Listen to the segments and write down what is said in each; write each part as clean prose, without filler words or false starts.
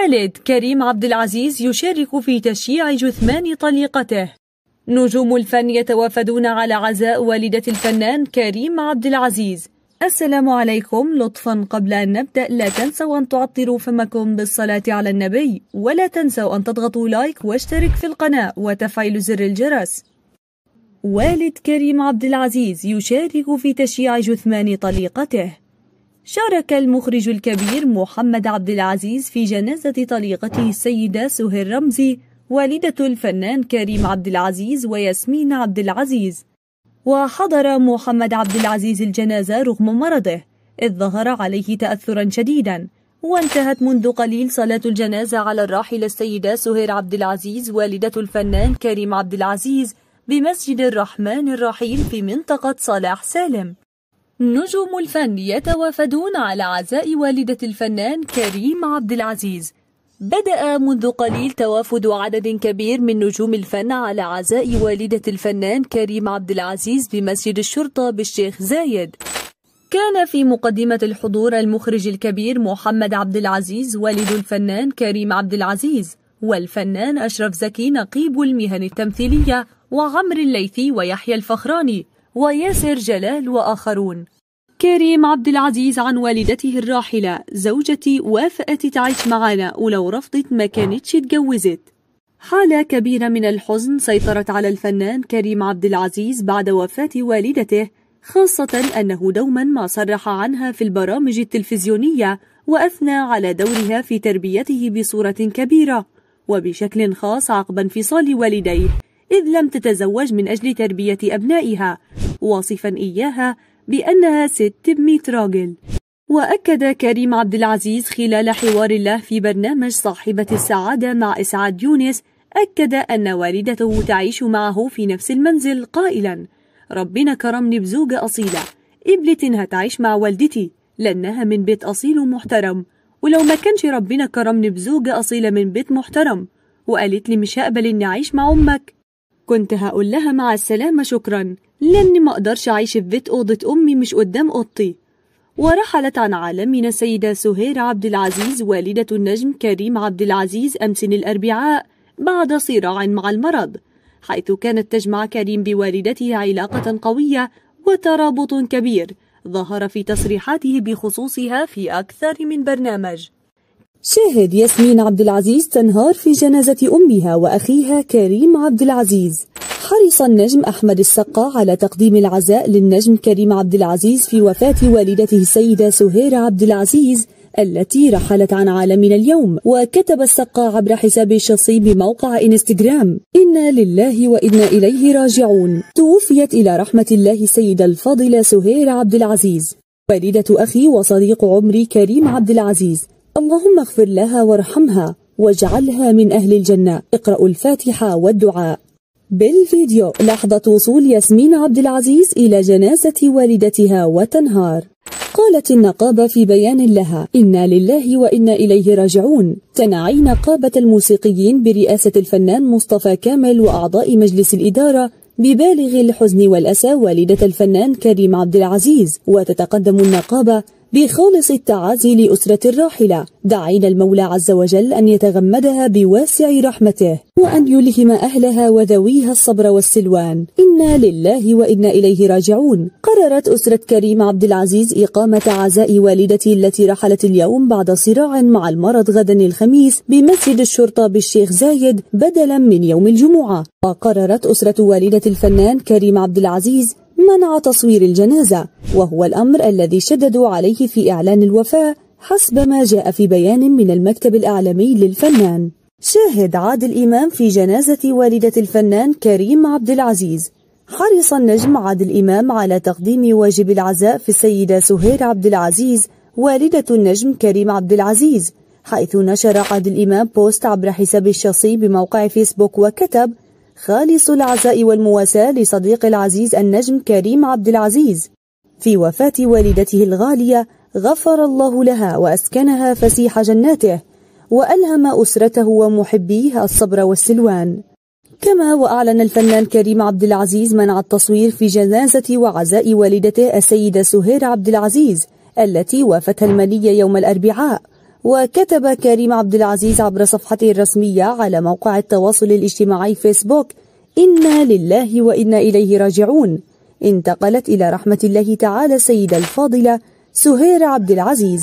والد كريم عبد العزيز يشارك في تشييع جثمان طليقته. نجوم الفن يتوافدون على عزاء والدة الفنان كريم عبد العزيز. السلام عليكم. لطفا قبل أن نبدأ لا تنسوا أن تعطروا فمكم بالصلاة على النبي، ولا تنسوا أن تضغطوا لايك واشترك في القناة وتفعيل زر الجرس. والد كريم عبد العزيز يشارك في تشييع جثمان طليقته. شارك المخرج الكبير محمد عبد العزيز في جنازة طليقته السيدة سهير رمزي والدة الفنان كريم عبد العزيز وياسمين عبد العزيز. وحضر محمد عبد العزيز الجنازة رغم مرضه، إذ ظهر عليه تأثرا شديدا. وانتهت منذ قليل صلاة الجنازة على الراحلة السيدة سهير عبد العزيز والدة الفنان كريم عبد العزيز بمسجد الرحمن الرحيم في منطقة صلاح سالم. نجوم الفن يتوافدون على عزاء والدة الفنان كريم عبد العزيز. بدأ منذ قليل توافد عدد كبير من نجوم الفن على عزاء والدة الفنان كريم عبد العزيز بمسجد الشرطة بالشيخ زايد. كان في مقدمة الحضور المخرج الكبير محمد عبد العزيز والد الفنان كريم عبد العزيز، والفنان أشرف زكي نقيب المهن التمثيلية، وعمر الليثي ويحيى الفخراني وياسر جلال وآخرون. كريم عبد العزيز عن والدته الراحلة: زوجتي وافقت تعيش معنا، ولو رفضت ما كانتش اتجوزت. حالة كبيرة من الحزن سيطرت على الفنان كريم عبد العزيز بعد وفاة والدته، خاصة أنه دوما ما صرح عنها في البرامج التلفزيونية، وأثنى على دورها في تربيته بصورة كبيرة، وبشكل خاص عقب انفصال والديه، إذ لم تتزوج من أجل تربية أبنائها، واصفا إياها بأنها ست ب100 راجل. وأكد كريم عبد العزيز خلال حوار له في برنامج صاحبة السعادة مع إسعاد يونس، أكد أن والدته تعيش معه في نفس المنزل، قائلا: ربنا كرمني بزوجة أصيلة، قبلت إنها تعيش مع والدتي لأنها من بيت أصيل ومحترم، ولو ما كانش ربنا كرمني بزوجة أصيلة من بيت محترم وقالت لي مش هقبل إني أعيش مع أمك، كنت هقول لها مع السلامة شكرا، لأني ما أقدرش أعيش في بيت أوضة أمي مش قدام أوضتي. ورحلت عن عالمنا السيدة سهير عبد العزيز والدة النجم كريم عبد العزيز أمس الأربعاء بعد صراع مع المرض، حيث كانت تجمع كريم بوالدته علاقة قوية وترابط كبير ظهر في تصريحاته بخصوصها في أكثر من برنامج. شاهد ياسمين عبد العزيز تنهار في جنازة أمها وأخيها كريم عبد العزيز. حرص النجم أحمد السقا على تقديم العزاء للنجم كريم عبد العزيز في وفاة والدته السيدة سهير عبد العزيز التي رحلت عن عالمنا اليوم. وكتب السقا عبر حسابه الشخصي بموقع إنستغرام: إنا لله وإنا إليه راجعون. توفيت إلى رحمة الله السيدة الفاضلة سهير عبد العزيز والدة أخي وصديق عمري كريم عبد العزيز، اللهم اغفر لها وارحمها واجعلها من أهل الجنة. اقرأوا الفاتحة والدعاء. بالفيديو لحظة وصول ياسمين عبد العزيز إلى جنازة والدتها وتنهار. قالت النقابة في بيان لها: إنا لله وإنا إليه راجعون. تنعي نقابة الموسيقيين برئاسة الفنان مصطفى كامل وأعضاء مجلس الإدارة ببالغ الحزن والأسى والدة الفنان كريم عبد العزيز، وتتقدم النقابة بخالص التعازي لأسرة الراحلة، داعين المولى عز وجل أن يتغمدها بواسع رحمته وأن يلهم أهلها وذويها الصبر والسلوان. إنا لله وإنا إليه راجعون. قررت أسرة كريم عبد العزيز إقامة عزاء والدته التي رحلت اليوم بعد صراع مع المرض غدا الخميس بمسجد الشرطة بالشيخ زايد بدلا من يوم الجمعة. وقررت أسرة والدة الفنان كريم عبد العزيز منع تصوير الجنازة، وهو الأمر الذي شددوا عليه في إعلان الوفاة حسب ما جاء في بيان من المكتب الإعلامي للفنان. شاهد عادل إمام في جنازة والدة الفنان كريم عبد العزيز. حرص النجم عادل إمام على تقديم واجب العزاء في السيدة سهير عبد العزيز والدة النجم كريم عبد العزيز، حيث نشر عادل إمام بوست عبر حسابه الشخصي بموقع فيسبوك وكتب: خالص العزاء والمواساة لصديق العزيز النجم كريم عبد العزيز في وفاة والدته الغالية، غفر الله لها وأسكنها فسيح جناته، وألهم أسرته ومحبيه الصبر والسلوان. كما وأعلن الفنان كريم عبد العزيز منع التصوير في جنازة وعزاء والدته السيدة سهير عبد العزيز التي وافتها المنية يوم الأربعاء، وكتب كريم عبد العزيز عبر صفحته الرسمية على موقع التواصل الاجتماعي فيسبوك: إنا لله وإنا إليه راجعون. انتقلت إلى رحمة الله تعالى السيدة الفاضلة سهير عبد العزيز.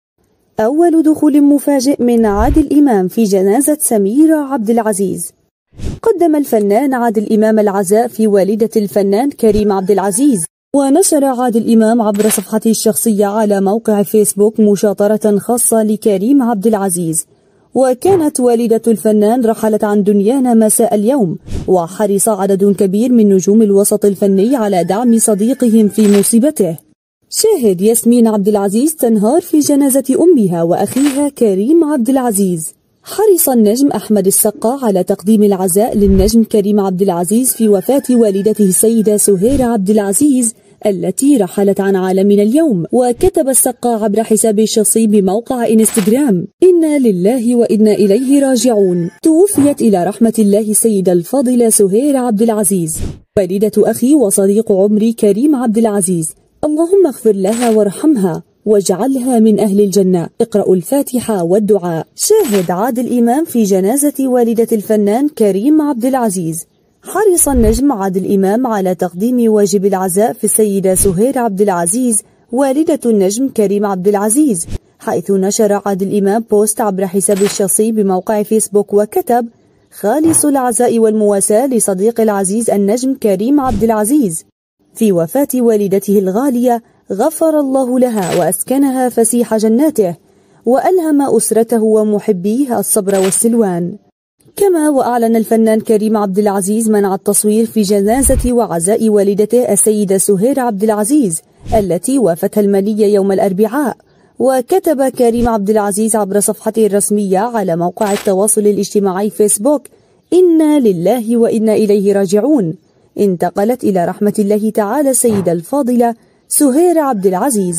أول دخول مفاجئ من عادل إمام في جنازة سميرة عبد العزيز. قدم الفنان عادل إمام العزاء في والدة الفنان كريم عبد العزيز. ونشر عادل إمام عبر صفحته الشخصية على موقع فيسبوك مشاطرة خاصة لكريم عبد العزيز. وكانت والدة الفنان رحلت عن دنيانا مساء اليوم، وحرص عدد كبير من نجوم الوسط الفني على دعم صديقهم في مصيبته. شاهد ياسمين عبد العزيز تنهار في جنازة أمها وأخيها كريم عبد العزيز. حرص النجم أحمد السقا على تقديم العزاء للنجم كريم عبد العزيز في وفاة والدته السيدة سهير عبد العزيز التي رحلت عن عالمنا اليوم. وكتب السقا عبر حسابه الشخصي بموقع انستغرام: إنا لله وإنا إليه راجعون. توفيت إلى رحمة الله السيدة الفاضلة سهير عبد العزيز، والدة أخي وصديق عمري كريم عبد العزيز. اللهم اغفر لها وارحمها واجعلها من أهل الجنة. اقرأوا الفاتحة والدعاء. شاهد عادل إمام في جنازة والدة الفنان كريم عبد العزيز. حرص النجم عادل إمام على تقديم واجب العزاء في السيدة سهير عبد العزيز والدة النجم كريم عبد العزيز، حيث نشر عادل إمام بوست عبر حسابه الشخصي بموقع فيسبوك وكتب: خالص العزاء والمواساة لصديق العزيز النجم كريم عبد العزيز في وفاة والدته الغالية، غفر الله لها وأسكنها فسيح جناته، وألهم أسرته ومحبيه الصبر والسلوان. كما وأعلن الفنان كريم عبد العزيز منع التصوير في جنازة وعزاء والدته السيدة سهير عبد العزيز التي وافتها المنية يوم الأربعاء. وكتب كريم عبد العزيز عبر صفحته الرسمية على موقع التواصل الاجتماعي فيسبوك: إنا لله وإنا إليه راجعون. انتقلت إلى رحمة الله تعالى السيدة الفاضلة سهير عبد العزيز.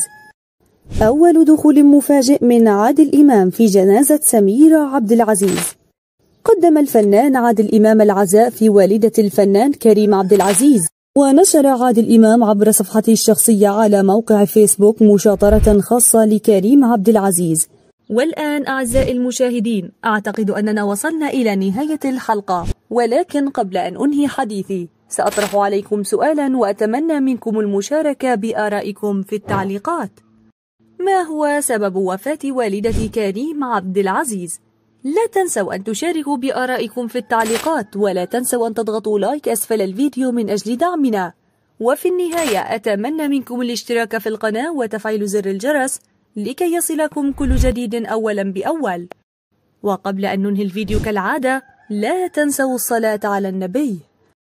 أول دخول مفاجئ من عادل إمام في جنازة سميرة عبد العزيز. قدم الفنان عادل إمام العزاء في والدة الفنان كريم عبد العزيز. ونشر عادل إمام عبر صفحته الشخصية على موقع فيسبوك مشاطرة خاصة لكريم عبد العزيز. والآن أعزائي المشاهدين، أعتقد أننا وصلنا إلى نهاية الحلقة، ولكن قبل أن أنهي حديثي سأطرح عليكم سؤالا وأتمنى منكم المشاركة بآرائكم في التعليقات. ما هو سبب وفاة والدة كريم عبد العزيز؟ لا تنسوا أن تشاركوا بآرائكم في التعليقات، ولا تنسوا أن تضغطوا لايك أسفل الفيديو من أجل دعمنا. وفي النهاية أتمنى منكم الاشتراك في القناة وتفعيل زر الجرس لكي يصلكم كل جديد أولا بأول. وقبل أن ننهي الفيديو كالعادة، لا تنسوا الصلاة على النبي.